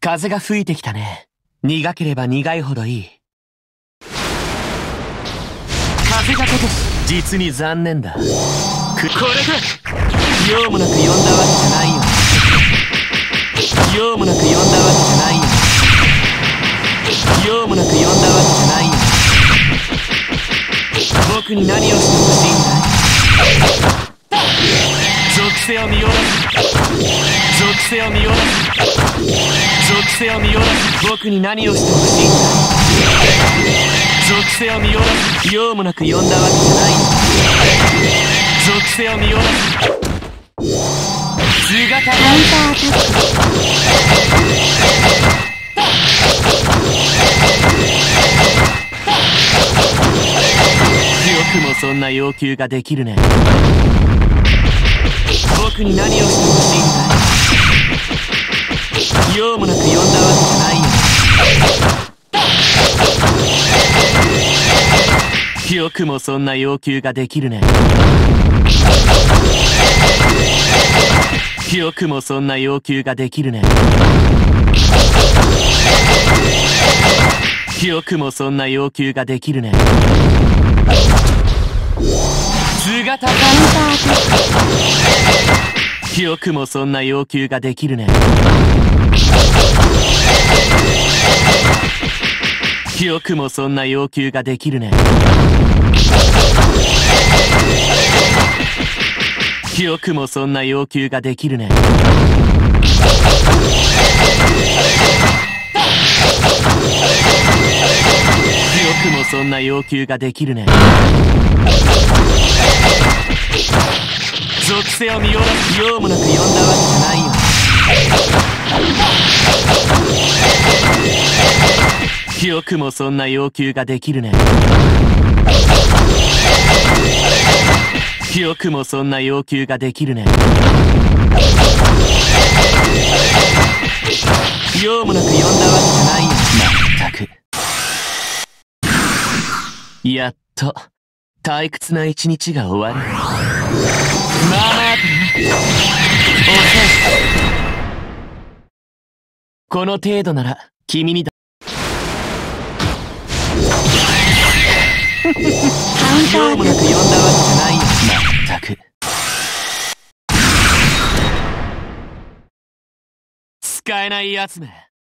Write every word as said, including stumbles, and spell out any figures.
風が吹いてきたね。苦ければ苦いほどいい。風がこと実に残念だ。くこれか。用もなく呼んだわけじゃないよ。用もなく呼んだわけじゃないよ。用もなく呼んだわけじゃないよ。僕に何をしてほしいんだい。属性を見よらず、属性を見よらず、属性を見よらず、僕に何をしてほしいんだい。属性を見よらず、用もなく呼んだわけじゃないよ。属性を見よらず、図が高い。よくもそんな要求ができるね。僕に何をしてほしいんだい。用もなく呼んだわけじゃないよ。よくもそんな要求ができるね。よくもそんな要求ができるね。よくもそんな要求ができるね。図が高い。よくもそんな要求ができるね。よくもそんな要求ができるね。よくもそんな要求ができるね。よくもそんな要求ができるね。属性を見よらず、用もなく呼んだわけじゃないよ。よくもそんな要求ができるね。よくもそんな要求ができるね。用もなく呼んだわけじゃないよ。まったく。やっと退屈な一日が終わる。まあまあとな。おせん。この程度なら君にだ。用もなく呼んだわけじゃないよ。まったく。使えないやつめ。